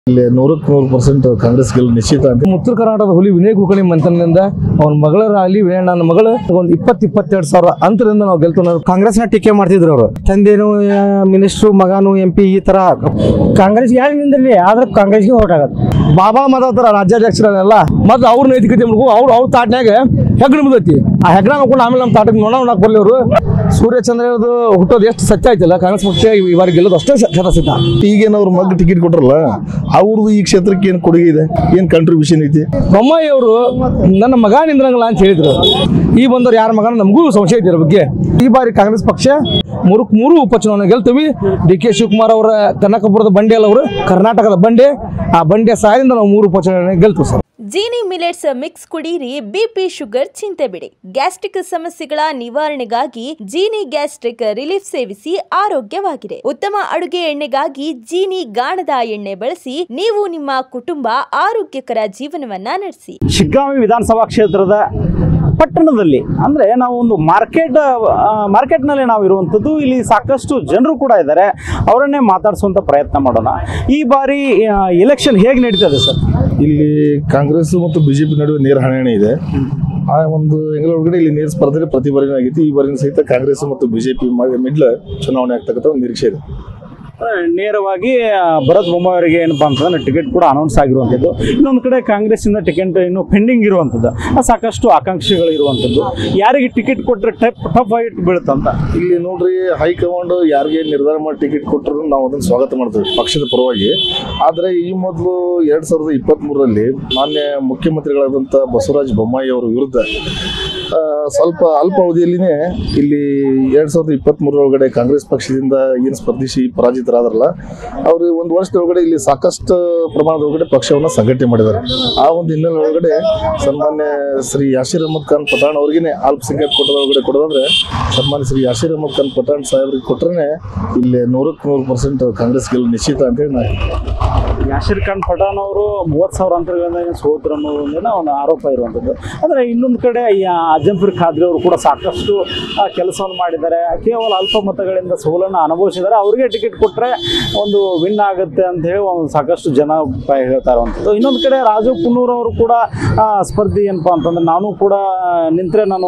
ಇಲ್ಲಿ 100% ಕಾಂಗ್ರೆಸ್ ಗೆಲ್ಲುವ ನಿಶ್ಚಿತ ಅಂತ. ಉತ್ತರ ಕರ್ನಾಟಕದ ಹುಲಿ ವಿನಯ್ ಕುಲಕರ್ಣಿ ಮಂಥನದಿಂದ ಅವನ ಮಗಳರಾಗಲಿ ವಿನಯ್ ನನ್ನ ಮಗಳು ಒಂದು 22 ಸಾವಿರ ಅಂತರಿಂದ ನಾವು ಗೆಲ್ತು. ಕಾಂಗ್ರೆಸ್ನ ಟೀಕೆ ಮಾಡ್ತಿದ್ರು ಅವರು, ತಂದೇನು ಮಿನಿಸ್ಟ್ರು ಮಗನು MP ಈ ತರ ಕಾಂಗ್ರೆಸ್ ಯಾರು ನಿಂದಿರಲಿ ಆದ್ರೆ ಕಾಂಗ್ರೆಸ್ಗೆ ಓಟ್ ಆಗುತ್ತೆ. ಬಾಬಾ ಮಾತಾಡ್ತಾರ ರಾಜ್ಯಾಧ್ಯಕ್ಷರನ್ನೆಲ್ಲ ಮತ್ತೆ ಅವ್ರ ನೈತಿಕತೆ ಮಾಡ್ಕೊ ಅವ್ರ ತಾಟ್ನಾಗ ಹೆಗ್ಣ ಬಿದ್ದೈತಿ. ಆ ಹೆಗ್ಣ ನೋಡ್ಕೊಂಡು ಆಮೇಲೆ ನಮ್ಮ ತಾಟಕ್ಕೆ ನೋಡೋಣ ಬರ್ಲಿ ಅವರು. ಸೂರ್ಯಚಂದ್ರದು ಹುಟ್ಟೋದು ಎಷ್ಟು ಸತ್ಯ ಆಯ್ತಲ್ಲ, ಕಾಂಗ್ರೆಸ್ ಪಕ್ಷ ಈ ಬಾರಿ ಗೆಲ್ಲೋದು ಅಷ್ಟೇ ಶತಸಿದ್ಧ. ಈಗೇನು ಅವ್ರ ಮಗ ಟಿಕೆಟ್ ಕೊಟ್ರಲ್ಲ, ಅವ್ರದ್ದು ಈ ಕ್ಷೇತ್ರಕ್ಕೆ ಏನು ಕೊಡುಗೆ ಇದೆ, ಏನು ಕಾಂಟ್ರಿಬ್ಯೂಷನ್ ಐತಿ? ಬೊಮ್ಮಾಯಿ ಅವರು ನನ್ನ ಮಗ ನಿಂದ್ರಂಗಿಲ್ಲ ಅಂತ ಹೇಳಿದ್ರು. ಈ ಬಂದವ್ರು ಯಾರ ಮಗನ ನಮಗೂ ಸಂಶಯ ಐತಿ ಬಗ್ಗೆ. ಈ ಬಾರಿ ಕಾಂಗ್ರೆಸ್ ಪಕ್ಷ ಮೂರು ಉಪಚುನಾವಣೆ ಗೆಲ್ತೀವಿ. DK ಶಿವಕುಮಾರ್ ಅವರ ಕನಕಪುರದ ಬಂಡೆ ಅಲ್ಲ, ಅವರು ಕರ್ನಾಟಕದ ಬಂಡೆ. ಆ ಬಂಡೆ ಸಹಾಯದಿಂದ ನಾವು 3 ಉಪಚುನಾವಣೆ ಗೆಲ್ತೀವಿ ಸರ್. ಜೀನಿ ಮಿಲೆಟ್ಸ್ ಮಿಕ್ಸ್ ಕುಡೀರಿ, BP ಶುಗರ್ ಚಿಂತೆ ಬಿಡಿ. ಗ್ಯಾಸ್ಟ್ರಿಕ್ ಸಮಸ್ಯೆಗಳ ನಿವಾರಣೆಗಾಗಿ ಜೀನಿ ಗ್ಯಾಸ್ಟ್ರಿಕ್ ರಿಲೀಫ್ ಸೇವಿಸಿ ಆರೋಗ್ಯವಾಗಿರಿ. ಉತ್ತಮ ಅಡುಗೆ ಎಣ್ಣೆಗಾಗಿ ಜೀನಿ ಗಾಣದ ಎಣ್ಣೆ ಬಳಸಿ ನೀವು ನಿಮ್ಮ ಕುಟುಂಬ ಆರೋಗ್ಯಕರ ಜೀವನವನ್ನ ನಡೆಸಿ. ಶಿಗ್ಗಾಂವಿ ವಿಧಾನಸಭಾ ಕ್ಷೇತ್ರದ ಪಟ್ಟಣದಲ್ಲಿ ಅಂದ್ರೆ ನಾವು ಒಂದು ಮಾರ್ಕೆಟ್ನಲ್ಲಿ ನಾವು ಇರುವಂಥದ್ದು. ಇಲ್ಲಿ ಸಾಕಷ್ಟು ಜನರು ಕೂಡ ಇದ್ದಾರೆ, ಅವರನ್ನೇ ಮಾತಾಡಿಸುವಂತ ಪ್ರಯತ್ನ ಮಾಡೋಣ. ಈ ಬಾರಿ ಎಲೆಕ್ಷನ್ ಹೇಗೆ ನಡೀತದೆ ಸರ್? ಇಲ್ಲಿ ಕಾಂಗ್ರೆಸ್ ಮತ್ತು BJP ನಡುವೆ ನೇರ ಹಣಾಹಣಿ ಇದೆ. ಆ ಒಂದು ಎಂಗಲ ಒಳಗಡೆ ಇಲ್ಲಿ ನೇರ ಸ್ಪರ್ಧೆ ಪ್ರತಿ ಬಾರಿನೂ ಆಗೈತಿ. ಈ ಬಾರಿನ ಸಹಿತ ಕಾಂಗ್ರೆಸ್ ಮತ್ತು BJP ಮಿಡ್ಲ್ ಚುನಾವಣೆ ಆಗ್ತಕ್ಕಂಥ ಒಂದು ನಿರೀಕ್ಷೆ ಇದೆ. ನೇರವಾಗಿ ಭರತ್ ಬೊಮ್ಮಾಯಿ ಅವರಿಗೆ ಏನಪ್ಪಾ ಅಂತಂದ್ರೆ ಟಿಕೆಟ್ ಕೂಡ ಅನೌನ್ಸ್ ಆಗಿರುವಂಥದ್ದು. ಇನ್ನೊಂದು ಕಡೆ ಕಾಂಗ್ರೆಸ್ ಇಂದ ಟಿಕೆಟ್ ಇನ್ನು ಪೆಂಡಿಂಗ್ ಇರುವಂಥದ್ದು, ಸಾಕಷ್ಟು ಆಕಾಂಕ್ಷಿಗಳು ಇರುವಂಥದ್ದು. ಯಾರಿಗೆ ಟಿಕೆಟ್ ಕೊಟ್ಟರೆ ಟಫ್ ಫೈಟ್ ಬೀಳುತ್ತಂತ ಇಲ್ಲಿ ನೋಡ್ರಿ, ಹೈಕಮಾಂಡ್ ಯಾರಿಗೆ ನಿರ್ಧಾರ ಮಾಡಿ ಟಿಕೆಟ್ ಕೊಟ್ಟರು ನಾವು ಅದನ್ನು ಸ್ವಾಗತ ಮಾಡ್ತೇವೆ ಪಕ್ಷದ ಪರವಾಗಿ. ಆದರೆ ಈ ಮೊದಲು 2023ರಲ್ಲಿ ಮಾನ್ಯ ಮುಖ್ಯಮಂತ್ರಿಗಳಾದಂಥ ಬಸವರಾಜ ಬೊಮ್ಮಾಯಿ ಅವರ ವಿರುದ್ಧ ಸ್ವಲ್ಪ ಅಲ್ಪ ಅವಧಿಯಲ್ಲಿನೇ ಇಲ್ಲಿ 2023 ಒಳಗಡೆ ಕಾಂಗ್ರೆಸ್ ಪಕ್ಷದಿಂದ ಏನು ಸ್ಪರ್ಧಿಸಿ ಪರಾಜಿತರಾದ್ರಲ್ಲ, ಅವರು ಒಂದು ವರ್ಷದೊಳಗಡೆ ಇಲ್ಲಿ ಸಾಕಷ್ಟು ಪ್ರಮಾಣದೊಳಗಡೆ ಪಕ್ಷವನ್ನು ಸಂಘಟನೆ ಮಾಡಿದ್ದಾರೆ. ಆ ಒಂದು ಹಿನ್ನೆಲೆ ಒಳಗಡೆ ಸನ್ಮಾನ್ಯ ಶ್ರೀ ಯಾಸೀರ್ ಅಹಮದ್ ಖಾನ್ ಪಠಾಣ್ ಅವ್ರಿಗೆ ಅಲ್ಪಸಂಖ್ಯಾತ ಕೋಟದ ಒಳಗಡೆ ಕೊಡೋದಂದ್ರೆ ಸನ್ಮಾನ್ಯ ಶ್ರೀ ಯಾಸೀರ್ ಅಹಮದ್ ಖಾನ್ ಪಠಾಣ್ ಸಾಹೇಬ್ರಿಗೆ ಕೊಟ್ಟರೆ ಇಲ್ಲಿ 100% ಕಾಂಗ್ರೆಸ್ ಗೆಲ್ಲುವ ನಿಶ್ಚಿತ ಅಂತೇಳಿ ನಾನು. ಯಾಸೀರ್ ಖಾನ್ ಪಠಾಣ್ ಅವರು 30,000 ಅಂತರಗಳಿಂದ ಸೋತರು ಅನ್ನೋದೊಂದಿನ ಒಂದು ಆರೋಪ ಇರುವಂಥದ್ದು. ಅಂದರೆ ಇನ್ನೊಂದು ಕಡೆ ಅಜಂಪುರ್ ಖಾದ್ರಿ ಅವರು ಕೂಡ ಸಾಕಷ್ಟು ಕೆಲಸವನ್ನು ಮಾಡಿದ್ದಾರೆ, ಕೇವಲ ಅಲ್ಪ ಮತಗಳಿಂದ ಸೋಲನ್ನು ಅನುಭವಿಸಿದ್ದಾರೆ. ಅವ್ರಿಗೆ ಟಿಕೆಟ್ ಕೊಟ್ಟರೆ ಒಂದು ವಿನ್ ಆಗುತ್ತೆ ಅಂತ ಹೇಳಿ ಒಂದು ಸಾಕಷ್ಟು ಜನ ಹೇಳ್ತಾ ಇರುವಂಥದ್ದು. ಇನ್ನೊಂದು ಕಡೆ ರಾಜು ಕುನ್ನೂರ್ ಅವರು ಕೂಡ ಸ್ಪರ್ಧಿ ಏನಪ್ಪ ಅಂತಂದ್ರೆ ನಾನು ಕೂಡ ನಿಂತರೆ ನಾನು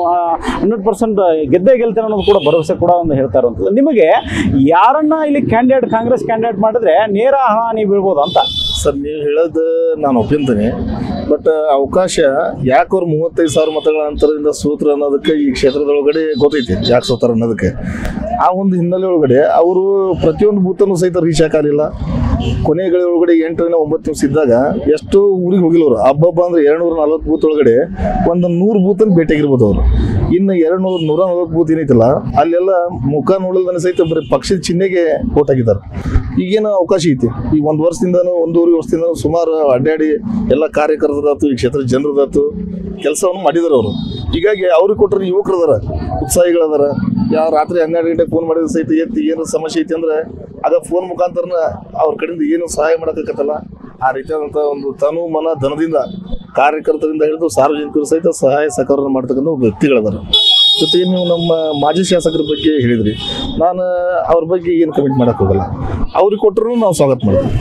100% ಗೆದ್ದೇ ಗೆಲ್ತೇನೆ ಅನ್ನೋದು ಕೂಡ ಭರವಸೆ ಕೂಡ ಒಂದು ಹೇಳ್ತಾ ಇರುವಂಥದ್ದು. ನಿಮಗೆ ಯಾರನ್ನ ಇಲ್ಲಿ ಕಾಂಗ್ರೆಸ್ ಕ್ಯಾಂಡಿಡೇಟ್ ಮಾಡಿದ್ರೆ ನೇರ ಹಾನಿ ಬೀಳ್ಬೋದು ಅಂತ ಸರ್ ನೀವು ಹೇಳೋದು ನಾನು ಒಪ್ಪಿಂತೀನಿ. ಬಟ್ ಅವಕಾಶ ಯಾಕೆ ಅವ್ರು 35,000 ಮತಗಳ ಅಂತರದಿಂದ ಸೋತ್ರ ಅನ್ನೋದಕ್ಕೆ ಈ ಕ್ಷೇತ್ರದೊಳಗಡೆ ಗೊತ್ತೈತಿ ಯಾಕೆ ಸೋತಾರ ಅನ್ನೋದಕ್ಕೆ. ಆ ಒಂದು ಹಿನ್ನೆಲೆ ಒಳಗಡೆ ಅವರು ಪ್ರತಿಯೊಂದು ಬೂತನ್ನು ಸಹಿತ ರೀಚ್ ಹಾಕಲಿಲ್ಲ. ಕೊನೆಗಳ ಒಳಗಡೆ 8ರಿಂದ 9 ನಿಮಿಷ ಇದ್ದಾಗ ಎಷ್ಟೋ ಊರಿಗೆ ಹೋಗಿಲ್ಲವರು. ಹಬ್ಬ ಅಂದ್ರೆ 240 ಬೂತ್ ಒಳಗಡೆ ಒಂದು 100 ಬೂತನ್ನು ಭೇಟಿಯಾಗಿರ್ಬೋದು ಅವರು. ಇನ್ನು 140 ಬೂತ್ ಏನೈತಲ್ಲ ಅಲ್ಲೆಲ್ಲ ಮುಖ ನೋಡಲ್ದನೆ ಸಹಿತ ಬರೀ ಪಕ್ಷದ ಚಿಹ್ನೆಗೆ ವೋಟ್ ಹಾಕಿದ್ದಾರೆ. ಈಗೇನು ಅವಕಾಶ ಐತಿ, ಈಗ 1 ವರ್ಷದಿಂದನೂ 1.5 ವರ್ಷದಿಂದನೂ ಸುಮಾರು ಅಡ್ಡಾಡಿ ಎಲ್ಲ ಕಾರ್ಯಕರ್ತರಾತು ಈ ಕ್ಷೇತ್ರದ ಜನರದಾತು ಕೆಲಸವನ್ನು ಮಾಡಿದಾರೆ ಅವರು. ಹೀಗಾಗಿ ಅವ್ರಿಗೆ ಕೊಟ್ಟರೆ ಯುವಕರದಾರ, ಉತ್ಸಾಹಿಗಳದಾರ. ಯಾವ ರಾತ್ರಿ 12 ಗಂಟೆಗೆ ಫೋನ್ ಮಾಡಿದ್ರೆ ಸಹಿತ ಎತ್ತಿ ಏನು ಸಮಸ್ಯೆ ಐತಿ ಅಂದ್ರೆ ಆಗ ಫೋನ್ ಮುಖಾಂತರನ ಅವ್ರ ಕಡೆಯಿಂದ ಏನು ಸಹಾಯ ಮಾಡೋಕ್ಕತ್ತಲ್ಲ. ಆ ರೀತಿಯಾದಂಥ ಒಂದು ತನು ಮನ ಧನದಿಂದ ಕಾರ್ಯಕರ್ತರಿಂದ ಹಿಡಿದು ಸಾರ್ವಜನಿಕರು ಸಹಿತ ಸಹಾಯ ಸಹಕಾರ ಮಾಡ್ತಕ್ಕಂಥ ಒಬ್ಬ ವ್ಯಕ್ತಿಗಳದಾರ. ಜೊತೆಗೆ ನೀವು ನಮ್ಮ ಮಾಜಿ ಶಾಸಕರ ಬಗ್ಗೆ ಹೇಳಿದ್ರಿ, ನಾನು ಅವ್ರ ಬಗ್ಗೆ ಏನು ಕಮೆಂಟ್ ಮಾಡೋಕ್ಕೆ ಹೋಗಲ್ಲ. ಅವ್ರಿಗೆ ಕೊಟ್ಟರು ನಾವು ಸ್ವಾಗತ ಮಾಡ್ತೀವಿ.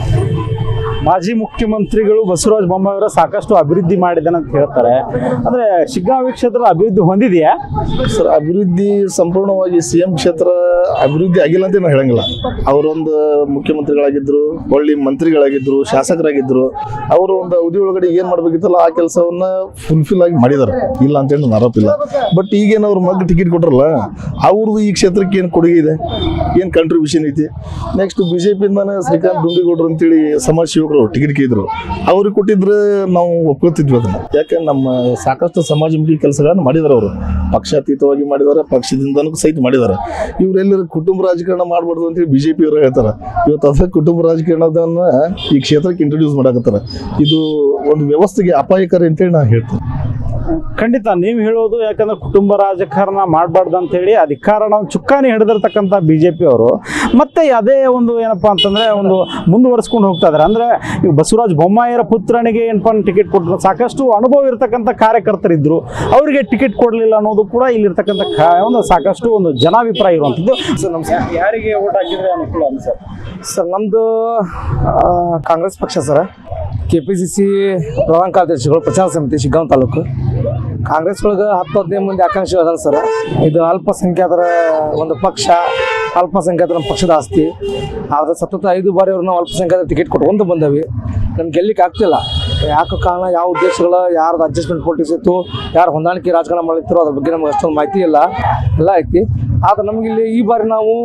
ಮಾಜಿ ಮುಖ್ಯಮಂತ್ರಿಗಳು ಬಸವರಾಜ ಬೊಮ್ಮಾಯಿ ಅವರ ಸಾಕಷ್ಟು ಅಭಿವೃದ್ಧಿ ಮಾಡಿದ್ದಾನೆ ಅಂತ ಹೇಳ್ತಾರೆ. ಅಂದ್ರೆ ಶಿಗ್ಗಾಂವಿ ಕ್ಷೇತ್ರ ಅಭಿವೃದ್ಧಿ ಹೊಂದಿದೆಯಾ ಸರ್? ಅಭಿವೃದ್ಧಿ ಸಂಪೂರ್ಣವಾಗಿ CM ಕ್ಷೇತ್ರ ಅಭಿವೃದ್ಧಿ ಆಗಿಲ್ಲ ಅಂತ ನಾನು ಹೇಳಂಗಿಲ್ಲ. ಅವರೊಂದು ಮುಖ್ಯಮಂತ್ರಿಗಳಾಗಿದ್ರು, ಒಳ್ಳೆ ಮಂತ್ರಿಗಳಾಗಿದ್ರು, ಶಾಸಕರಾಗಿದ್ರು. ಅವರು ಒಂದು ಅವಧಿ ಒಳಗಡೆ ಏನು ಮಾಡಬೇಕಿತ್ತಲ್ಲ ಆ ಕೆಲಸವನ್ನ ಫುಲ್ಫಿಲ್ ಆಗಿ ಮಾಡಿದ್ದಾರೆ, ಇಲ್ಲ ಅಂತೇಳಿ ನನ್ನ ಆರೋಪ ಇಲ್ಲ. ಬಟ್ ಈಗೇನು ಅವ್ರ ಮಗ ಟಿಕೆಟ್ ಕೊಟ್ರಲ್ಲ, ಅವ್ರದ್ದು ಈ ಕ್ಷೇತ್ರಕ್ಕೆ ಏನು ಕೊಡುಗೆ ಇದೆ, ಏನು ಕಾಂಟ್ರಿಬ್ಯೂಷನ್ ಐತಿ? ನೆಕ್ಸ್ಟ್ BJPಯಿಂದಾನೆ ಶ್ರೀಕಾಂತ್ ದುಂಡಿಗೌಡರು ಅಂತೇಳಿ ಸಮಾಜ ಸೇವಕರು ಟಿಕೆಟ್ ಕೇಳಿದ್ರು, ಅವ್ರಿಗೆ ಕೊಟ್ಟಿದ್ರೆ ನಾವು ಒಪ್ಕೊಳ್ತಿದ್ವಿ ಅದನ್ನ. ಯಾಕೆ ನಮ್ಮ ಸಾಕಷ್ಟು ಸಮಾಜಮುಖಿ ಕೆಲಸಗಳನ್ನು ಮಾಡಿದಾರೆ ಅವರು, ಪಕ್ಷಾತೀತವಾಗಿ ಮಾಡಿದ್ದಾರೆ, ಪಕ್ಷದಿಂದನೂ ಸಹಿತ ಮಾಡಿದ್ದಾರೆ. ಇವರೆಲ್ಲರೂ ಕುಟುಂಬ ರಾಜಕಾರಣ ಮಾಡಬಾರ್ದು ಅಂತೇಳಿ BJP ಅವರು ಹೇಳ್ತಾರೆ. ಇವತ್ತು ಅದ ಕುಟುಂಬ ರಾಜಕಾರಣದನ್ನ ಈ ಕ್ಷೇತ್ರಕ್ಕೆ ಇಂಟ್ರೊಡ್ಯೂಸ್ ಮಾಡಾಕತ್ತಾರೆ. ಇದು ಒಂದು ವ್ಯವಸ್ಥೆಗೆ ಅಪಾಯಕಾರಿ ಅಂತೇಳಿ ನಾನು ಹೇಳ್ತೀನಿ. ಖಂಡಿತ ನೀವು ಹೇಳೋದು, ಯಾಕಂದ್ರೆ ಕುಟುಂಬ ರಾಜಕಾರಣ ಮಾಡಬಾರ್ದು ಅಂತೇಳಿ ಅಧಿಕಾರನ ಚುಕ್ಕಾನಿ ಹಿಡಿದಿರ್ತಕ್ಕಂಥ BJP ಅವರು ಮತ್ತೆ ಅದೇ ಒಂದು ಏನಪ್ಪಾ ಅಂತಂದ್ರೆ ಒಂದು ಮುಂದುವರಿಸ್ಕೊಂಡು ಹೋಗ್ತಾ ಇದ್ದಾರೆ. ಅಂದ್ರೆ ಈಗ ಬಸವರಾಜ ಬೊಮ್ಮಾಯಿಯವರ ಪುತ್ರನಿಗೆ ಏನಪ್ಪಾ ಟಿಕೆಟ್ ಕೊಟ್ಟರು, ಸಾಕಷ್ಟು ಅನುಭವ ಇರತಕ್ಕಂಥ ಕಾರ್ಯಕರ್ತರಿದ್ರು, ಅವರಿಗೆ ಟಿಕೆಟ್ ಕೊಡಲಿಲ್ಲ ಅನ್ನೋದು ಕೂಡ ಇಲ್ಲಿರ್ತಕ್ಕಂಥ ಒಂದು ಸಾಕಷ್ಟು ಒಂದು ಜನಾಭಿಪ್ರಾಯ ಇರುವಂಥದ್ದು. ಸರ್ ನಮಸ್ಕಾರ, ಯಾರಿಗೆ ಓಟ್ ಹಾಕಿದ್ರೆ ಅನುಕೂಲ ಅನ್ಸರ್? ಸರ್ ನಮ್ಮದು ಕಾಂಗ್ರೆಸ್ ಪಕ್ಷ ಸರ್. KPCC ಪ್ರಧಾನ ಕಾರ್ಯದರ್ಶಿಗಳು ಪ್ರಚಾರ ಸಮಿತಿ ಶಿಗ್ಗಾಂವ್ ತಾಲೂಕು. ಕಾಂಗ್ರೆಸ್ ಒಳಗೆ 10-15 ಮಂದಿ ಆಕಾಂಕ್ಷಿ ಅದಾರ ಸರ್. ಇದು ಅಲ್ಪಸಂಖ್ಯಾತರ ಒಂದು ಪಕ್ಷ, ಅಲ್ಪಸಂಖ್ಯಾತರ ಪಕ್ಷದ ಆಸ್ತಿ. ಆದರೆ ಸತತ 5 ಬಾರಿ ಅವ್ರು ನಾವು ಅಲ್ಪಸಂಖ್ಯಾತರ ಟಿಕೆಟ್ ಕೊಟ್ಕೊಂಡು ಬಂದವಿ. ನಮ್ಗೆ ಗೆಲ್ಲಿಕ್ಕೆ ಆಗ್ತಿಲ್ಲ. ಯಾಕೆ ಕಾರಣ, ಯಾವ ಉದ್ದೇಶಗಳು, ಯಾರ್ದು ಅಡ್ಜಸ್ಟ್ಮೆಂಟ್ ಪೊಲಿಟಿಕ್ಸ್ ಇತ್ತು, ಯಾರು ಹೊಂದಾಣಿಕೆ ರಾಜಕಾರಣ ಮಾಡಿರ್ತಾರೋ ಅದ್ರ ಬಗ್ಗೆ ನಮ್ಗೆ ಅಷ್ಟೊಂದು ಮಾಹಿತಿ ಇಲ್ಲ, ಎಲ್ಲ ಐತಿ. ಆದರೆ ನಮಗಿಲ್ಲಿ ಈ ಬಾರಿ ನಾವು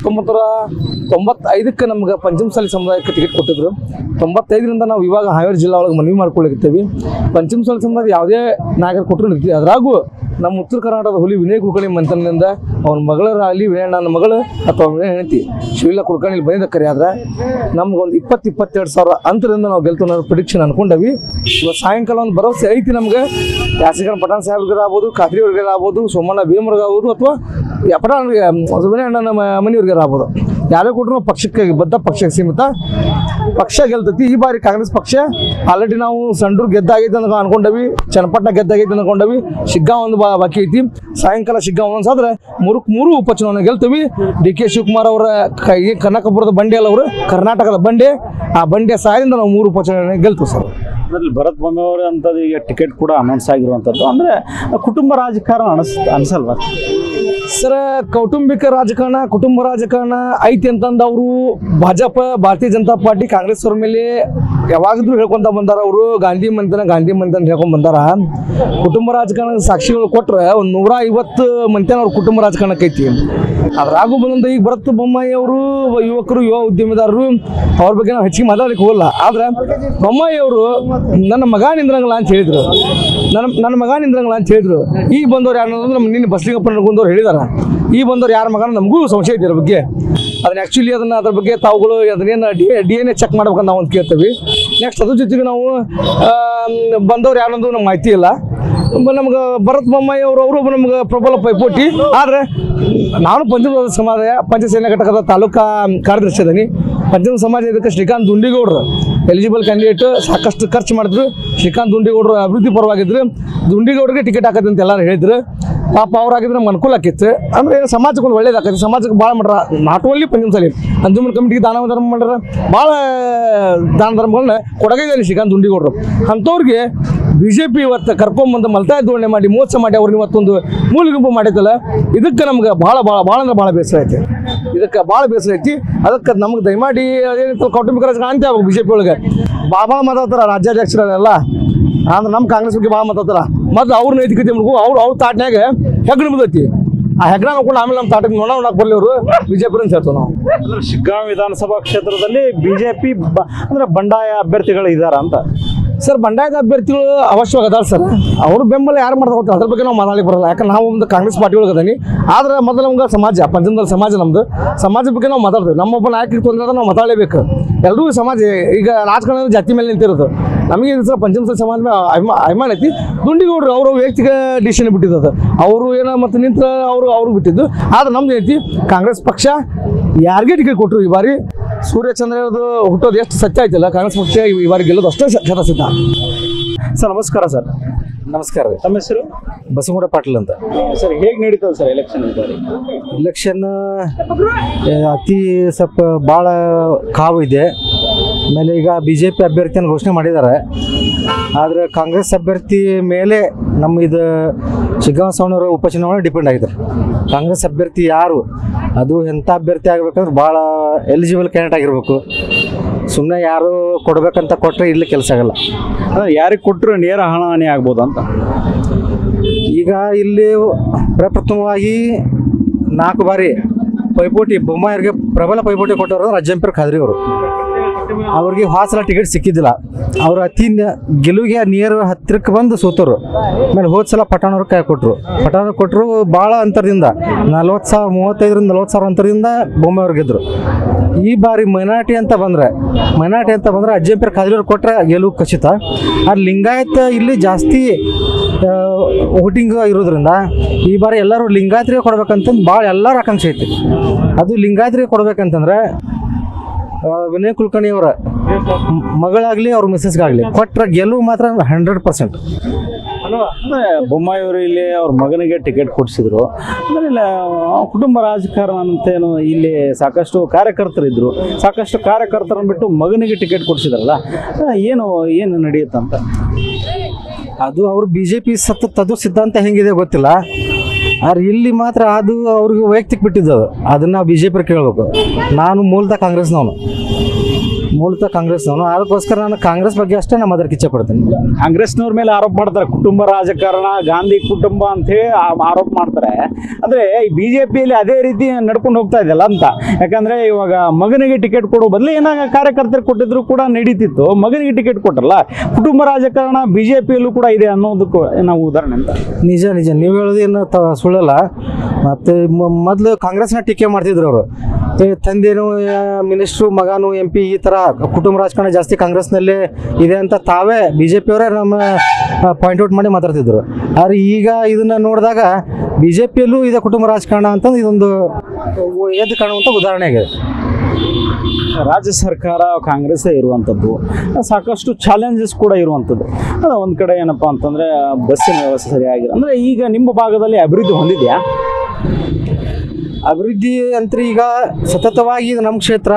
1995ಕ್ಕೆ ನಮ್ಗೆ ಪಂಚಮಸಾಲಿ ಸಮುದಾಯಕ್ಕೆ ಟಿಕೆಟ್ ಕೊಟ್ಟಿದ್ರು. 95ರಿಂದ ನಾವು ಇವಾಗ ಹಾವೇರಿ ಜಿಲ್ಲಾ ಒಳಗೆ ಮನವಿ ಮಾಡ್ಕೊಳ್ಳಿರ್ತೀವಿ. ಪಂಚಮಸಾಲಿ ಸಮುದಾಯ ಯಾವುದೇ ನಾಯಕರು ಕೊಟ್ಟರು ನಿಲ್ತೀವಿ. ಅದ್ರಾಗೂ ನಮ್ಮ ಉತ್ತರ ಕರ್ನಾಟಕದ ಹುಲಿ ವಿನಯ್ ಕುಲಕರ್ಣಿ ಮಂಥನದಿಂದ ಅವ್ನ ಮಗಳರಾಗಲಿ, ವಿನಯಣ್ಣನ ಮಗಳು ಅಥವಾ ವಿನಯ ಹೆಂಡತಿ ಶಿವಿಲಾ ಕುಲಕರ್ಣಿ ಬಂದಿದ್ದ ಕರೆ. ಆದರೆ ನಮ್ಗೊಂದು 20-22 ಸಾವಿರ ಅಂತರದಿಂದ ನಾವು ಗೆಲ್ತು ಅನ್ನೋ ಪ್ರಿಡಿಕ್ಷನ್ ಅನ್ಕೊಂಡವಿ. ಇವತ್ತು ಸಾಯಂಕಾಲ ಒಂದು ಭರವಸೆ ಐತಿ ನಮ್ಗೆ. ಯಾಸಿಕನ್ ಪಠಾಣ್ ಸಾಹೇಬ್ರಿಗೆ ಆಗ್ಬೋದು, ಖಾದ್ರಿ ಅವ್ರಿಗೆ ಆಗ್ಬೋದು, ಸೋಮಣ್ಣ ಭೀಮ್ರಿಗೆ ಆಗ್ಬೋದು, ಅಥವಾ ಪಠಾಣ್ಗೆ ವಿನಯಣ್ಣನ ಮನೆಯವ್ರಿಗೆ ಆಗ್ಬೋದು. ಯಾರೇ ಕೊಟ್ಟರು ಪಕ್ಷಕ್ಕೆ ಬದ್ಧ, ಪಕ್ಷಕ್ಕೆ ಸೀಮಿತ, ಪಕ್ಷ ಗೆಲ್ತೈತಿ. ಈ ಬಾರಿ ಕಾಂಗ್ರೆಸ್ ಪಕ್ಷ ಆಲ್ರೆಡಿ ನಾವು ಸಂಡೂರು ಗೆದ್ದಾಗೈತೆ ಅಂತ ಅನ್ಕೊಂಡವಿ, ಚನ್ನಪಟ್ಟಣ ಗೆದ್ದಾಗೈತೆ ಅನ್ಕೊಂಡವಿ, ಶಿಗ್ಗಾಂವ್ ಒಂದು ಬಾಕಿ ಐತಿ. ಸಾಯಂಕಾಲ ಶಿಗ್ಗಾಂವ್ ಒಂದ್ಸಾದ್ರೆ 3 ಉಪಚುನಾವಣೆ ಗೆಲ್ತೀವಿ. DK ಶಿವಕುಮಾರ್ ಅವರ ಕನಕಪುರದ ಬಂಡೆ ಅಲ್ಲ, ಅವರು ಕರ್ನಾಟಕದ ಬಂಡೆ. ಆ ಬಂಡೆ ಸಹಾಯದಿಂದ ನಾವು 3 ಉಪಚುನಾವಣೆ ಗೆಲ್ತೀವಿ ಸರ್. ಅದರಲ್ಲಿ ಭರತ್ ಬೊಮ್ಮಾಯಿಯವರ ಅಂಥದ್ದು ಈಗ ಟಿಕೆಟ್ ಕೂಡ ಅನೌನ್ಸ್ ಆಗಿರುವಂಥದ್ದು. ಅಂದರೆ ಕುಟುಂಬ ರಾಜಕಾರಣ ಅನಿಸಲ್ವಾ ಸರ್? ಕೌಟುಂಬಿಕ ರಾಜಕಾರಣ, ಕುಟುಂಬ ರಾಜಕಾರಣ ಐತಿ ಅಂತಂದು ಅವರು ಭಾಜಪ, ಭಾರತೀಯ ಜನತಾ ಪಾರ್ಟಿ, ಕಾಂಗ್ರೆಸ್ ಅವ್ರ ಮೇಲೆ ಯಾವಾಗಲೂ ಹೇಳ್ಕೊಂತ ಬಂದಾರ. ಅವರು ಗಾಂಧಿ ಮಂತನ ಹೇಳ್ಕೊಂಡು ಬಂದಾರ. ಕುಟುಂಬ ರಾಜಕಾರಣ ಸಾಕ್ಷಿಗಳು ಕೊಟ್ಟರೆ ಒಂದು 150 ಮಂತನ ಅವ್ರ ಕುಟುಂಬ ರಾಜಕಾರಣಕ್ಕೆ ಐತಿ. ಅದ್ರಾಗೂ ಬಂದಂತ ಈಗ ಭರತ್ ಬೊಮ್ಮಾಯಿ ಅವರು ಯುವಕರು, ಯುವ ಉದ್ಯಮಿದಾರರು, ಅವ್ರ ಬಗ್ಗೆ ನಾವು ಹೆಚ್ಚಿಗೆ ಮಾತಾಡ್ಲಿಕ್ಕೆ ಹೋಗಲ್ಲ. ಆದ್ರೆ ಬೊಮ್ಮಾಯಿ ಅವರು ನನ್ನ ಮಗ ನಿಂದ್ರಂಗಲ್ಲ ಅಂತ ಹೇಳಿದ್ರು. ನನ್ನ ಮಗ ನಿಂದ್ರಂಗಲ್ಲ ಅಂತ ಹೇಳಿದ್ರು. ಈಗ ಬಂದವ್ರು ಯಾರು ನಮ್ಮ ನಿನ್ನೆ ಬಸ್ಲಿಂಗಪ್ಪ ನಡ್ಕೊಂಡವ್ರು ಹೇಳಿದಾರ. ಈ ಬಂದವ್ರು ಯಾರ ಮಗನ ನಮಗೂ ಸಂಶಯ ಇದೆ ಇದ್ರ ಬಗ್ಗೆ. ಅದನ್ನ ಆ್ಯಕ್ಚುಲಿ ಅದ್ರ ಬಗ್ಗೆ ತಾವುಗಳು ಅದನ್ನೇನು DNA ಚೆಕ್ ಮಾಡ್ಬೇಕಂತ ನಾವು ಅಂತ ಕೇಳ್ತೀವಿ. ನೆಕ್ಸ್ಟ್ ಅದ್ರ ಜೊತೆಗೆ ನಾವು ಬಂದವ್ರು ಯಾರನ್ನೋದು ನಮ್ಗೆ ಮಾಹಿತಿ ಇಲ್ಲ. ನಮ್ಗೆ ಭರತ್ ಬೊಮ್ಮಾಯಿ ಅವರು ನಮ್ಗೆ ಪ್ರಬಲ ಪೈಪೋಟಿ. ಆದರೆ ನಾನು ಪಂಚಮ ಸಮಾಜ ಪಂಚಸೇನಾ ಘಟಕದ ತಾಲೂಕಾ ಕಾರ್ಯದರ್ಶಿ ಅದೀನಿ. ಪಂಚಮ ಸಮಾಜ ಇದಕ್ಕೆ ಶ್ರೀಕಾಂತ್ ದುಂಡಿಗೌಡರು ಎಲಿಜಿಬಲ್ ಕ್ಯಾಂಡಿಡೇಟ್, ಸಾಕಷ್ಟು ಖರ್ಚು ಮಾಡಿದ್ರು. ಶ್ರೀಕಾಂತ್ ದುಂಡಿಗೌಡರು ಅಭಿವೃದ್ಧಿ ಪರವಾಗಿದ್ರು. ದುಂಡಿಗೌಡರಿಗೆ ಟಿಕೆಟ್ ಹಾಕತ್ತೆ ಅಂತ ಎಲ್ಲರೂ ಹೇಳಿದ್ರು. ಪಾಪ ಅವ್ರಾಗಿದ್ರೆ ನಮ್ಗೆ ಅನುಕೂಲ ಆಕಿತ್ತು. ಅಂದರೆ ಸಮಾಜಕ್ಕೆ ಒಂದು ಒಳ್ಳೇದಾಕೈತಿ. ಸಮಾಜಕ್ಕೆ ಭಾಳ ಮಾಡ್ರ, ನಾಟ್ ಓನ್ಲಿ ಪಂಚಮಸಾಲಿ ಅಂಜುಮನ್ ಕಮಿಟಿಗೆ ದಾನ ಧರ್ಮ ಮಾಡ್ಯಾರ. ಭಾಳ ದಾನ ಧರ್ಮಗಳನ್ನ ಕೊಡಗಿದ್ದಾರೆ ಶ್ರೀಕಾಂತ್ ದುಂಡಿಗೌಡರು. ಅಂಥವ್ರಿಗೆ BJP ಇವತ್ತು ಕರ್ಕೊಂಬಂದು ಮಲ್ತಾಯ ಧೋರಣೆ ಮಾಡಿ ಮೋಸ ಮಾಡಿ ಅವ್ರನ್ನ ಇವತ್ತೊಂದು ಮೂಲ ಗುಂಪು ಮಾಡೈತಲ್ಲ, ಇದಕ್ಕೆ ನಮ್ಗೆ ಭಾಳ ಅಂದ್ರೆ ಭಾಳ ಬೇಸರ ಐತಿ. ಇದಕ್ಕೆ ಭಾಳ ಬೇಸರ ಐತಿ. ಅದಕ್ಕೆ ನಮ್ಗೆ ದಯಮಾಡಿ ಅದೇನಿತ್ತು ಕೌಟುಂಬಿಕ ರಾಜಕಾರಣ ಅಂತ ಆಗ್ಬೇಕು. BJP ಒಳಗೆ ಭಾಳ ಮಾತಾಡ್ತಾರ ರಾಜ್ಯಾಧ್ಯಕ್ಷರೆಲ್ಲ. ಅಂದ್ರೆ ನಮ್ಮ ಕಾಂಗ್ರೆಸ್ ಬಗ್ಗೆ ಭಾಳ ಮಾತಾಡ್ತಾರ. ಮೊದಲು ಅವ್ರ ನೈತಿಕತೆ ಅವ್ರ ತಾಟ್ನಾಗ ಹೆಗ್ಗಣ ಬಿದ್ದೈತಿ. ಆ ಹೆಗ್ಗಣ ನೋಡ್ಕೊಂಡು ಆಮೇಲೆ ನಮ್ಮ ತಾಟಕ್ಕೆ ನೋಡೋಕೆ ಬರಲಿ ಅವರು BJP ಅಂತ ಹೇಳ್ತೀವಿ ನಾವು. ಅಂದ್ರೆ ಶಿಗ್ಗಾಂವ್ ವಿಧಾನಸಭಾ ಕ್ಷೇತ್ರದಲ್ಲಿ BJP ಅಂದ್ರೆ ಬಂಡಾಯ ಅಭ್ಯರ್ಥಿಗಳು ಇದ್ದಾರ ಅಂತ ಸರ್? ಬಂಡಾಯದ ಅಭ್ಯರ್ಥಿಗಳು ಅವಶ್ಯವಾಗಿ ಅದಾರ ಸರ್. ಅವ್ರ ಬೆಂಬಲ ಯಾರು ಮಾಡ್ತಾ ಹೋಗ್ತಾರೆ ಅದ್ರ ಬಗ್ಗೆ ನಾವು ಮಾತಾಡಲಿಕ್ಕೆ ಬರಲ್ಲ. ಯಾಕಂದ್ರೆ ನಾವು ಒಂದು ಕಾಂಗ್ರೆಸ್ ಪಾರ್ಟಿ ಒಳಗೆ ಅದೀನಿ. ಆದ್ರೆ ಮೊದಲು ನಮ್ಗೆ ಸಮಾಜ, ಪಂಚಮಸಾಲಿ ಸಮಾಜ ನಮ್ದು. ಸಮಾಜ ಬಗ್ಗೆ ನಾವು ಮಾತಾಡ್ತೀವಿ. ನಮ್ಮೊಬ್ಬ ನಾಯಕರಿಗೆ ತೊಂದರೆ ಆದ್ರೆ ನಾವು ಮಾತಾಡಲೇಬೇಕು. ಎಲ್ಲರೂ ಸಮಾಜ ಈಗ ರಾಜಕಾರಣ ಜಾತಿ ಮೇಲೆ ನಿಂತಿರೋದು. ನಮಗೆ ಸರ್ ಪಂಚಮಸಾಲಿ ಸಮಾಜ ಮೇಲೆ ಅಭಿಮಾನ ಐತಿ. ದುಂಡಿಗೌಡರು ಅವರು ವ್ಯಕ್ತಿಗ ಡಿಸಿಷನ್ ಬಿಟ್ಟಿದ್ದು. ಅವರು ಏನೋ ಮತ್ತೆ ನಿಂತ ಅವ್ರಿಗೆ ಬಿಟ್ಟಿದ್ದು. ಆದ್ರೆ ನಮ್ದು ಐತಿ ಕಾಂಗ್ರೆಸ್ ಪಕ್ಷ ಯಾರಿಗೆ ಟಿಕೆಟ್ ಕೊಟ್ಟರು ಈ ಬಾರಿ ಸೂರ್ಯಚಂದ್ರದು ಹುಟ್ಟೋದು ಎಷ್ಟು ಸತ್ಯ ಆಯ್ತಲ್ಲ. ಕಾಂಗ್ರೆಸ್ ಪಕ್ಷ ಈ ಬಾರಿ ಗೆಲ್ಲೋದು ಅಷ್ಟೇ ಶತಸಿದ್ಧ. ಸರ್ ನಮಸ್ಕಾರ. ಸರ್ ನಮಸ್ಕಾರ ರೀ. ತಮ್ಮ ಹೆಸರು? ಬಸವಗೌಡ ಪಾಟೀಲ್ ಅಂತ. ಸರ್ ಹೇಗೆ ನಡೀತದೆ ಸರ್ ಎಲೆಕ್ಷನ್? ಇಲೆಕ್ಷನ್ ಅತಿ ಸ್ವಲ್ಪ ಭಾಳ ಕಾವು ಇದೆ. ಆಮೇಲೆ ಈಗ BJP ಅಭ್ಯರ್ಥಿಯನ್ನು ಘೋಷಣೆ ಮಾಡಿದ್ದಾರೆ. ಆದರೆ ಕಾಂಗ್ರೆಸ್ ಅಭ್ಯರ್ಥಿ ಮೇಲೆ ನಮ್ಮ ಇದು ಶಿಗ್ಗಾಂವ್ ಸವಣೂರು ಉಪಚುನಾವಣೆ ಡಿಪೆಂಡ್ ಆಗಿದೆ. ಕಾಂಗ್ರೆಸ್ ಅಭ್ಯರ್ಥಿ ಯಾರು, ಅದು ಎಂಥ ಅಭ್ಯರ್ಥಿ ಆಗಬೇಕಂದ್ರೆ ಭಾಳ ಎಲಿಜಿಬಲ್ ಕ್ಯಾಂಡಿಡೇಟ್ ಆಗಿರಬೇಕು. ಸುಮ್ಮನೆ ಯಾರು ಕೊಡ್ಬೇಕಂತ ಕೊಟ್ಟರೆ ಇಲ್ಲಿ ಕೆಲಸ ಆಗಲ್ಲ. ಯಾರಿಗೆ ಕೊಟ್ಟರು ನೇರ ಹಣಹಾನಿ ಆಗ್ಬೋದು ಅಂತ. ಈಗ ಇಲ್ಲಿ ಪ್ರಪ್ರಥಮವಾಗಿ 4 ಬಾರಿ ಪೈಪೋಟಿ ಬೊಮ್ಮಾಯಿಯವರಿಗೆ ಪ್ರಬಲ ಪೈಪೋಟಿ ಕೊಟ್ಟವರು ಅಜ್ಜಂಪೀರ್ ಖಾದ್ರಿ ಅವರು. ಅವ್ರಿಗೆ ಹಾಸಲ ಟಿಕೆಟ್ ಸಿಕ್ಕಿದ್ದಿಲ್ಲ. ಅವರು ಅತಿ ಗೆಲುವಿಗೆ ನೇರ ಹತ್ತಿರಕ್ಕೆ ಬಂದು ಸೋತರು. ಆಮೇಲೆ ಹೋದ ಸಲ ಪಠಾಣವ್ರಿಗೆ ಕೈ ಕೊಟ್ಟರು ಭಾಳ ಅಂತರದಿಂದ 35,000 40,000 ಅಂತರದಿಂದ ಬೊಮ್ಮಾಯಿಯವ್ರು ಗೆದ್ದರು. ಈ ಬಾರಿ ಮೈನಾರಿಟಿ ಅಂತ ಬಂದರೆ ಅಜ್ಜಂಪೀರ್ ಖಾದ್ರಿ ಅವ್ರು ಕೊಟ್ಟರೆ ಗೆಲುವು ಖಚಿತ. ಆ ಲಿಂಗಾಯತ ಇಲ್ಲಿ ಜಾಸ್ತಿ ವೋಟಿಂಗ್ ಇರೋದ್ರಿಂದ ಈ ಬಾರಿ ಎಲ್ಲರೂ ಲಿಂಗಾಯತ್ರಿಗೆ ಕೊಡ್ಬೇಕಂತಂದು ಭಾಳ ಎಲ್ಲರ ಆಕಾಂಕ್ಷೆ ಐತಿ. ಅದು ಲಿಂಗಾಯತ್ರಿಗೆ ಕೊಡ್ಬೇಕಂತಂದ್ರೆ ವಿನಯ್ ಕುಲಕರ್ಣಿ ಅವರ ಮಗಳಾಗಲಿ ಅವ್ರ ಮಿಸ್ಸಸ್ಗಾಗಲಿ ಕೊಟ್ಟರೆ ಗೆಲುವು ಮಾತ್ರ 100%. ಅಂದರೆ ಬೊಮ್ಮಾಯಿ ಅವರು ಇಲ್ಲಿ ಅವ್ರ ಮಗನಿಗೆ ಟಿಕೆಟ್ ಕೊಡಿಸಿದ್ರು. ಆಮೇಲೆ ಕುಟುಂಬ ರಾಜಕಾರಣ ಅಂತೇನು ಇಲ್ಲಿ ಸಾಕಷ್ಟು ಕಾರ್ಯಕರ್ತರಿದ್ದರು, ಸಾಕಷ್ಟು ಕಾರ್ಯಕರ್ತರನ್ನು ಬಿಟ್ಟು ಮಗನಿಗೆ ಟಿಕೆಟ್ ಕೊಡಿಸಿದ್ರಲ್ಲ, ಏನು ನಡೆಯುತ್ತಂತ? ಅದು ಅವ್ರು BJP ಅದು ಸಿದ್ಧಾಂತ ಹೆಂಗಿದೆ ಗೊತ್ತಿಲ್ಲ. ಆದ್ರೆ ಇಲ್ಲಿ ಮಾತ್ರ ಅದು ಅವ್ರಿಗೆ ವೈಯಕ್ತಿಕ ಬಿಟ್ಟಿದ್ದು. ಅದನ್ನು BJP ಕೇಳಬೇಕು. ನಾನು ಮೂಲತಃ ಕಾಂಗ್ರೆಸ್ನವನು, ಅದಕ್ಕೋಸ್ಕರ ನಾನು ಕಾಂಗ್ರೆಸ್ ಬಗ್ಗೆ ಅಷ್ಟೇ ನಾನು ಅದಕ್ಕೆ ಇಚ್ಛೆ ಪಡ್ತೀನಿ. ಕಾಂಗ್ರೆಸ್ನವ್ರ ಮೇಲೆ ಆರೋಪ ಮಾಡ್ತಾರೆ, ಕುಟುಂಬ ರಾಜಕಾರಣ, ಗಾಂಧಿ ಕುಟುಂಬ ಅಂತೇಳಿ ಆರೋಪ ಮಾಡ್ತಾರೆ. ಅಂದರೆ ಈ BJPಯಲ್ಲಿ ಅದೇ ರೀತಿ ನಡ್ಕೊಂಡು ಹೋಗ್ತಾ ಇದೆಯಲ್ಲ ಅಂತ. ಯಾಕಂದರೆ ಇವಾಗ ಮಗನಿಗೆ ಟಿಕೆಟ್ ಕೊಡೋ ಬದಲು ಏನಾಗ ಕಾರ್ಯಕರ್ತರಿಗೆ ಕೊಟ್ಟಿದ್ರು ಕೂಡ ನಡೀತಿತ್ತು, ಮಗನಿಗೆ ಟಿಕೆಟ್ ಕೊಟ್ಟರಲ್ಲ. ಕುಟುಂಬ ರಾಜಕಾರಣ BJPಯಲ್ಲೂ ಕೂಡ ಇದೆ ಅನ್ನೋದಕ್ಕೂ ನಾವು ಉದಾಹರಣೆ ಅಂತ. ನಿಜ ನೀವು ಹೇಳೋದು ಏನು ಸುಳ್ಳಲ್ಲ. ಮತ್ತು ಮೊದಲು ಕಾಂಗ್ರೆಸ್ನ ಟೀಕೆ ಮಾಡ್ತಿದ್ರು ಅವರು, ತಂದೆನೂ ಮಿನಿಸ್ಟ್ರು, ಮಗನೂ MP, ಈ ಥರ ಕುಟುಂಬ ರಾಜಕಾರಣ ಜಾಸ್ತಿ ಕಾಂಗ್ರೆಸ್ನಲ್ಲೇ ಇದೆ ಅಂತ ತಾವೇ BJPಯವರೇ ನಮ್ಮ ಪಾಯಿಂಟ್ ಔಟ್ ಮಾಡಿ ಮಾತಾಡ್ತಿದ್ರು. ಆದರೆ ಈಗ ಇದನ್ನು ನೋಡಿದಾಗ BJPಯಲ್ಲೂ ಇದೆ ಕುಟುಂಬ ರಾಜಕಾರಣ ಅಂತಂದು ಇದೊಂದು ಎದ್ದು ಕಾಣುವಂಥ ಉದಾಹರಣೆ ಆಗಿದೆ. ರಾಜ್ಯ ಸರ್ಕಾರ ಕಾಂಗ್ರೆಸ್ಸೇ ಇರುವಂಥದ್ದು, ಸಾಕಷ್ಟು ಚಾಲೆಂಜಸ್ ಕೂಡ ಇರುವಂಥದ್ದು. ಅದು ಒಂದು ಕಡೆ ಏನಪ್ಪ ಅಂತಂದರೆ ಬಸ್ಸಿನ ವ್ಯವಸ್ಥೆ ಸರಿಯಾಗಿದೆ. ಅಂದರೆ ಈಗ ನಿಮ್ಮ ಭಾಗದಲ್ಲಿ ಅಭಿವೃದ್ಧಿ ಹೊಂದಿದೆಯಾ? ಅಭಿವೃದ್ಧಿ ಅಂತ ಈಗ ಸತತವಾಗಿ ನಮ್ಮ ಕ್ಷೇತ್ರ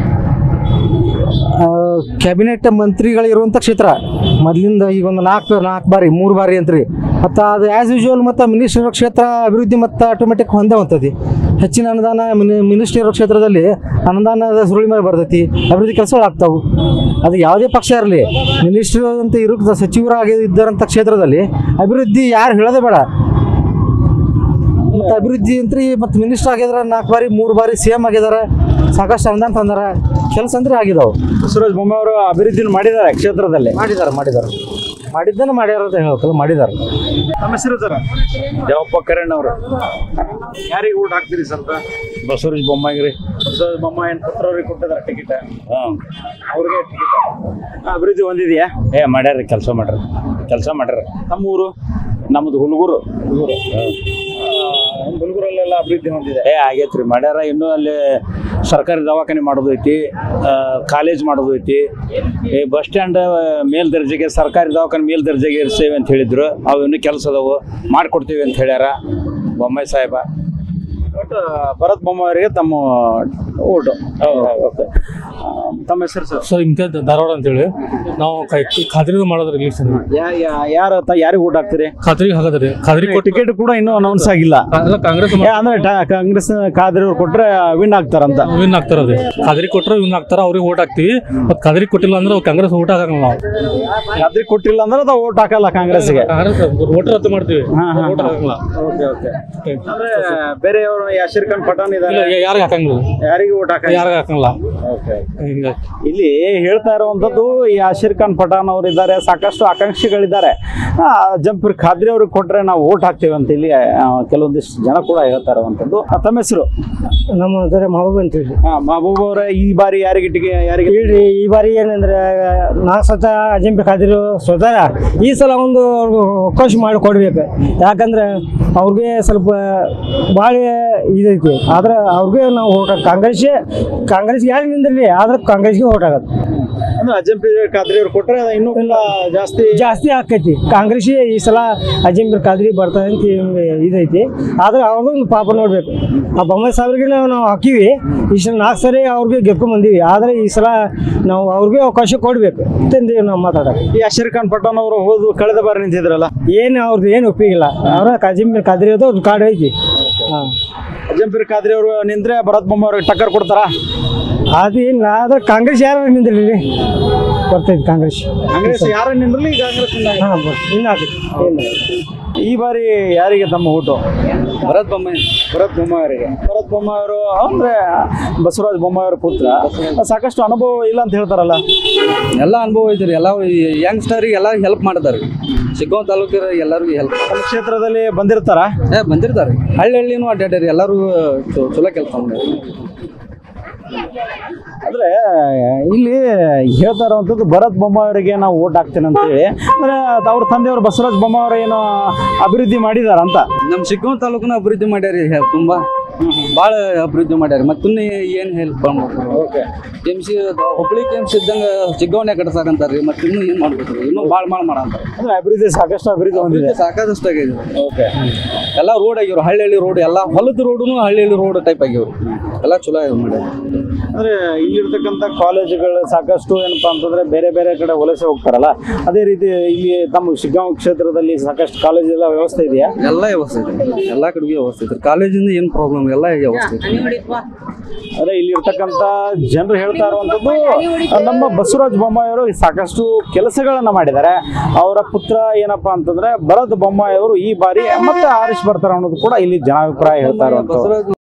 ಕ್ಯಾಬಿನೆಟ್ ಮಂತ್ರಿಗಳಿರುವಂಥ ಕ್ಷೇತ್ರ. ಮೊದಲಿಂದ ಈಗ ಒಂದು 3 ಬಾರಿ ಅಂತ್ರಿ. ಮತ್ತು ಅದು ಆ್ಯಸ್ ಯೂಶುವಲ್ ಮತ್ತು ಮಿನಿಸ್ಟರ್ ಇರೋ ಕ್ಷೇತ್ರ ಅಭಿವೃದ್ಧಿ ಮತ್ತು ಆಟೋಮೆಟಿಕ್ ಹೊಂದೇ ಹೊಂತತಿ. ಹೆಚ್ಚಿನ ಅನುದಾನ ಮಿನಿಸ್ಟರ್ ಇರೋ ಕ್ಷೇತ್ರದಲ್ಲಿ ಅನುದಾನದ ಸುರುಳಿ ಮೇಲೆ ಬರ್ತೈತಿ, ಅಭಿವೃದ್ಧಿ ಕೆಲಸಗಳು ಆಗ್ತಾವೆ. ಅದು ಯಾವುದೇ ಪಕ್ಷ ಇರಲಿ, ಮಿನಿಸ್ಟರ್ ಅಂತ ಇರೋ ಸಚಿವರಾಗಿ ಇದ್ದಾರಂಥ ಕ್ಷೇತ್ರದಲ್ಲಿ ಅಭಿವೃದ್ಧಿ ಯಾರು ಹೇಳೋದೇ ಬೇಡ. ಮತ್ತು ಅಭಿವೃದ್ಧಿ ಅಂತ್ರಿ ಮತ್ತು ಮಿನಿಸ್ಟರ್ ಆಗಿದಾರೆ 4 ಬಾರಿ 3 ಬಾರಿ CM ಆಗಿದ್ದಾರೆ, ಸಾಕಷ್ಟು ಅನುದಾನ ತಂದಾರ, ಕೆಲಸ ಅಂದ್ರೆ ಆಗಿದಾವೆ. ಬಸವರಾಜ ಬೊಮ್ಮಾಯಿ ಅವರು ಅಭಿವೃದ್ಧಿನ ಮಾಡಿದ್ದಾರೆ ಕ್ಷೇತ್ರದಲ್ಲಿ. ಮಾಡಿದ್ದಾನೆ ಮಾಡ್ಯಾರ ಅಂತ ಹೇಳ್ಬೇಕಲ್ಲ, ಮಾಡಿದ್ದಾರೆ. ನಮ್ಮ ಹೆಸರು ಸರ್ ದೇವಪ್ಪ ಕರಣ್ ಅವರು. ಯಾರಿಗೆ ಓಟ್ ಹಾಕ್ತೀರಿ ಸ್ವಲ್ಪ? ಬಸವರಾಜ ಬೊಮ್ಮಾಯಿಗ್ರಿ. ಬಸವರಾಜ ಬೊಮ್ಮಾಯಿ ಪುತ್ರವ್ರಿಗೆ ಕೊಟ್ಟಿದ್ದಾರೆ ಟಿಕೆಟ್, ಅವ್ರಿಗೆ ಟಿಕೆಟ್. ಅಭಿವೃದ್ಧಿ ಹೊಂದಿದೆಯಾ? ಮಾಡ್ಯಾರ, ಕೆಲಸ ಮಾಡ್ಯಾರ. ನಮ್ಮೂರು ನಮ್ಮದು ಹುಲ್ಗೂರು. ಹುಲ್ಗೂರಲ್ಲೆಲ್ಲ ಅಭಿವೃದ್ಧಿ ಹೊಂದಿದೆ. ಆಗೈತ್ರಿ, ಮಾಡ್ಯಾರ. ಇನ್ನೂ ಅಲ್ಲಿ ಸರ್ಕಾರಿ ದವಾಖಾನೆ ಮಾಡೋದು ಐತಿ, ಕಾಲೇಜ್ ಮಾಡೋದು ಐತಿ, ಬಸ್ ಸ್ಟ್ಯಾಂಡ್ ಮೇಲ್ದರ್ಜೆಗೆ, ಸರ್ಕಾರಿ ದವಾಖಾನೆ ಮೇಲ್ದರ್ಜೆಗೆ ಇರಿಸ್ತೇವೆ ಅಂತ ಹೇಳಿದ್ರು. ಅವು ಇನ್ನೂ ಕೆಲಸ ಅದಾವು, ಮಾಡಿಕೊಡ್ತೀವಿ ಅಂತ ಹೇಳ್ಯಾರ ಬೊಮ್ಮಾಯಿ ಸಾಹೇಬ. ಬಟ್ ಭರತ್ ಬೊಮ್ಮಾಯಿ ಅವರಿಗೆ ತಮ್ಮ ಓಟು. ಓಕೆ, ತಮ್ಮ ಹೆಸರು ಸರ್? ಸರ್ ಇಮ್ತಿಯಾಜ್ ಧಾರವಾಡ ಅಂತೇಳಿ. ನಾವು ಖಾದ್ರಿ ಮಾಡೋದ್ರಿ ಎಲೆಕ್ಷನ್. ಯಾರಿಗೆ ಓಟ್ ಹಾಕ್ತೀರಿ? ಖಾದ್ರಿಗೆ ಹಾಕೋದ್ರಿ. ಖಾದ್ರಿ ಟಿಕೆಟ್ ಕೂಡ ಇನ್ನೂ ಅನೌನ್ಸ್ ಆಗಿಲ್ಲ. ಕಾಂಗ್ರೆಸ್ ಅಂದ್ರೆ ಕಾಂಗ್ರೆಸ್ ಖಾದ್ರಿ ಅವ್ರು ಕೊಟ್ರೆ ವಿನ್ ಆಗ್ತಾರಂತ. ವಿನ್ ಆಗ್ತಾರದ್ರಿ. ಖಾದ್ರಿ ಕೊಟ್ರೆ ವಿನ್ ಆಗ್ತಾರ, ಅವ್ರಿಗೆ ಓಟ್ ಹಾಕ್ತಿವಿ. ಮತ್ತೆ ಖಾದ್ರಿ ಕೊಟ್ಟಿಲ್ಲ ಅಂದ್ರೆ ಕಾಂಗ್ರೆಸ್ ಓಟ್ ಹಾಕಂಗಿಲ್ಲ ನಾವು. ಖಾದ್ರಿ ಕೊಟ್ಟಿಲ್ಲ ಅಂದ್ರೆ ಅದು ಓಟ್ ಹಾಕಲ್ಲ ಕಾಂಗ್ರೆಸ್ಗೆ. ಓಟ್ ರದ್ದು ಮಾಡ್ತೀವಿ, ಓಟ್ ಹಾಕಂಗಿಲ್ಲ. ಅಂದ್ರೆ ಬೇರೆಯವರು ಯಾಶೀರ್ ಖಾನ್ ಪಠಾಣ್ ಇದ್ದಾರೆ, ಯಾರಿಗೆ ಹಾಕಂಗಿಲ್ಲ, ಯಾರಿಗೆ ಓಟ್ ಹಾಕಂಗಿಲ್ಲ. ಇಲ್ಲಿ ಹೇಳ್ತಾ ಇರುವಂತದ್ದು ಯಾಶೀರ್ ಖಾನ್ ಪಠಾಣ್ ಅವರು ಇದ್ದಾರೆ, ಸಾಕಷ್ಟು ಆಕಾಂಕ್ಷಿಗಳಿದ್ದಾರೆ. ಜಂಪೀರ್ ಖಾದ್ರಿ ಅವ್ರಿಗೆ ಕೊಟ್ರೆ ನಾವು ಓಟ್ ಹಾಕ್ತೇವೆ ಅಂತ ಇಲ್ಲಿ ಕೆಲವೊಂದಿಷ್ಟು ಜನ ಕೂಡ ಹೇಳ್ತಾ ಇರುವಂತದ್ದು. ತಮ್ಮ ಹೆಸರು? ನಮ್ಮ ಮಹಬೂಬ್ ಅಂತೀವಿ. ಮಹಬೂಬ್ ಅವರ ಈ ಬಾರಿ ಯಾರಿಗೆ ಹೇಳ್ರಿ, ಈ ಬಾರಿ ಏನಂದ್ರೆ 4 ಸತ ಜಂಪೀರ್ ಖಾದ್ರಿ ಸೋತಾರ. ಈ ಸಲ ಒಂದು ಅವಕಾಶ ಮಾಡಿ ಕೊಡ್ಬೇಕು. ಯಾಕಂದ್ರೆ ಅವ್ರಿಗೆ ಸ್ವಲ್ಪ ಭಾಳ ಇದೈತಿ. ಆದ್ರೆ ಅವ್ರಿಗೆ ನಾವು ಓಟ್ ಕಾಂಗ್ರೆಸ್ಗೆ ಯಾರು ನಿಂದಿರಲಿ, ಆದ್ರೆ ಕಾಂಗ್ರೆಸ್ಗೆ ಓಟ್ ಆಗತ್ತೆ. ಅಜಂಪೀರ್ ಖಾದ್ರಿ ಅವ್ರು ಕೊಟ್ರೆ ಇನ್ನೂ ಜಾಸ್ತಿ ಆಕೈತಿ. ಕಾಂಗ್ರೆಸ್ಗೆ ಈ ಸಲ ಅಜಂಪೀರ್ ಖಾದ್ರಿ ಬರ್ತಾರೆ ಅಂತ ಇದೈತಿ. ಆದ್ರೆ ಅವ್ರದ್ದು ಪಾಪ ನೋಡ್ಬೇಕು. ಆ ಬೊಮ್ಮಾಯಿ ಸಾಹೇಬ್ರಿಗೆ ನಾವು ಹಾಕಿವಿ. ಈ ಸಲ 4 ಸರಿ ಅವ್ರಿಗೆ ಗೆದ್ಕೊಂಡ್ ಬಂದೀವಿ. ಆದ್ರೆ ಈ ಸಲ ನಾವು ಅವ್ರಿಗೆ ಅವಕಾಶ ಕೊಡ್ಬೇಕು ಅಂತಂದು ನಾವು ಮಾತಾಡೋದು. ಈ ಯಾಶೀರ್ ಖಾನ್ ಪಠಾಣ್ ಅವರು ಕಳೆದ ಬಾರಿ ನಿಂತಿದ್ರಲ್ಲ, ಅವ್ರದ್ದು ಏನು ಉಪಯೋಗಿಲ್ಲ. ಅವ್ರ ಅಜಂಪೀರ್ ಖಾದ್ರಿ ಅದು ಕಾರ್ಡ್ ಐತಿ. ಅಜಂಪೀರ್ ಖಾದ್ರಿ ಅವರು ನಿಂತ್ರೆ ಭರತ್ ಬೊಮ್ಮಾಯಿ ಅವ್ರಿಗೆ ಟಕ್ಕರ್ ಕೊಡ್ತಾರ? ಅದಿಲ್ಲ. ಆದ್ರೆ ಕಾಂಗ್ರೆಸ್ ಯಾರು ನಿಂದಿರಲಿ ಬರ್ತೈತಿ. ಕಾಂಗ್ರೆಸ್ ಯಾರು ನಿಂದ್ರಲಿ ಈ ಬಾರಿ ಯಾರಿಗೆ ತಮ್ಮ ಓಟು? ಭರತ್ ಬೊಮ್ಮಾಯಿ ಅವರಿಗೆ. ಭರತ್ ಬೊಮ್ಮಾಯಿ ಅವರು ಅಂದ್ರೆ ಬಸವರಾಜ ಬೊಮ್ಮಾಯಿ ಅವರ ಪುತ್ರ. ಸಾಕಷ್ಟು ಅನುಭವ ಇಲ್ಲ ಅಂತ ಹೇಳ್ತಾರಲ್ಲ? ಎಲ್ಲ ಅನುಭವ ಐತ್ರಿ. ಎಲ್ಲ ಯಂಗ್ಸ್ಟರಿಗೆ ಎಲ್ಲ ಹೆಲ್ಪ್ ಮಾಡಿದಾರೆ. ಚಿಕ್ಕೋನ್ ತಾಲೂಕಿನ ಎಲ್ಲರಿಗೂ ಹೆಲ್ಪ್. ನಮ್ಮ ಕ್ಷೇತ್ರದಲ್ಲಿ ಬಂದಿರ್ತಾರ? ಬಂದಿರ್ತಾರೆ. ಹಳ್ಳಿನೂ ಅಡ್ಡಾಡ್ಯಾರ. ಎಲ್ಲರೂ ಚಲೋ ಕೆಲಸ ಅಂದ್ರೆ ಇಲ್ಲಿ ಹೇಳ್ತಾ ಇರುವಂಥದ್ದು ಭರತ್ ಬೊಮ್ಮಾಯಿ ಅವರಿಗೆ ನಾವು ಓಟ್ ಹಾಕ್ತೇನೆ ಅಂತ ಹೇಳಿ, ಅಂದ್ರೆ ಅವ್ರ ತಂದೆಯವರು ಬಸವರಾಜ ಬೊಮ್ಮಾಯಿ ಅವರು ಏನು ಅಭಿವೃದ್ಧಿ ಮಾಡಿದಾರ ಅಂತ. ನಮ್ಮ ಶಿಗ್ಗಾಂವ್ ತಾಲೂಕನ ಅಭಿವೃದ್ಧಿ ಮಾಡ್ಯಾರಿ ತುಂಬಾ ಭಾಳ ಅಭಿವೃದ್ಧಿ ಮಾಡ್ಯಾರ. ಮತ್ತಿನ್ನು ಏನು help okay KMC Hubli KMC ಇದ್ದಂಗೆ ಶಿಗ್ಗಾಂವ್ನೇ ಕಟ್ಸಾಕಂತಾರ್ರಿ. ಮತ್ತೆ ಇನ್ನೂ ಏನು ಮಾಡ್ಬೇಕು, ಇನ್ನೂ ಭಾಳ ಮಾಡಂತಾರೆ. ಅಂದ್ರೆ ಅಭಿವೃದ್ಧಿ ಸಾಕಷ್ಟು ಅಭಿವೃದ್ಧಿ ಹೊಂದಿದೆ. ಸಾಕಾದಷ್ಟು ಆಗಿದೆ. ಓಕೆ ಎಲ್ಲ ರೋಡ್ ಆಗ್ಯಾವ್ರು, ಹಳ್ಳಿ ರೋಡ್ ಎಲ್ಲ ಹೊಲದ ರೋಡುನು ಹಳ್ಳಿ ರೋಡ್ ಟೈಪ್ ಆಗ್ಯಾವ್ರು. ಎಲ್ಲ ಚಲೋ ಆಗ್ಯಾವ ಮಾಡ್ಯಾರ. ಅಂದ್ರೆ ಇಲ್ಲಿರ್ತಕ್ಕಂಥ ಕಾಲೇಜುಗಳು ಸಾಕಷ್ಟು ಏನಪ್ಪಾ ಅಂತಂದ್ರೆ ಬೇರೆ ಬೇರೆ ಕಡೆ ವಲಸೆ ಹೋಗ್ತಾರಲ್ಲ, ಅದೇ ರೀತಿ ಇಲ್ಲಿ ತಮ್ಮ ಶಿಗ್ಗಾಂವ್ ಕ್ಷೇತ್ರದಲ್ಲಿ ಸಾಕಷ್ಟು ಕಾಲೇಜ್ ಎಲ್ಲ ವ್ಯವಸ್ಥೆ ಇದೆಯಾ? ಎಲ್ಲ ವ್ಯವಸ್ಥೆ ಇದೆ, ಎಲ್ಲ ಕಡೆಗೆ ವ್ಯವಸ್ಥೆ ಐತ್ರಿ. ಕಾಲೇಜಿಂದ ಏನು ಪ್ರಾಬ್ಲಮ್ ಎಲ್ಲ ವ್ಯವಸ್ಥೆ ಐತಿ. ಅಂದ್ರೆ ಇಲ್ಲಿ ಇರ್ತಕ್ಕಂಥ ಜನರು ಹೇಳ್ತಾ ಇರುವಂತದ್ದು ನಮ್ಮ ಬಸವರಾಜ ಬೊಮ್ಮಾಯಿ ಅವರು ಸಾಕಷ್ಟು ಕೆಲಸಗಳನ್ನ ಮಾಡಿದ್ದಾರೆ. ಅವರ ಪುತ್ರ ಏನಪ್ಪಾ ಅಂತಂದ್ರೆ ಭರತ್ ಬೊಮ್ಮಾಯಿ ಅವರು ಈ ಬಾರಿ ಮತ್ತೆ ಆರಿಸಿ ಬರ್ತಾರೆ ಅನ್ನೋದು ಕೂಡ ಇಲ್ಲಿ ಜನಾಭಿಪ್ರಾಯ ಹೇಳ್ತಾ ಇರುವಂತದ್ದು.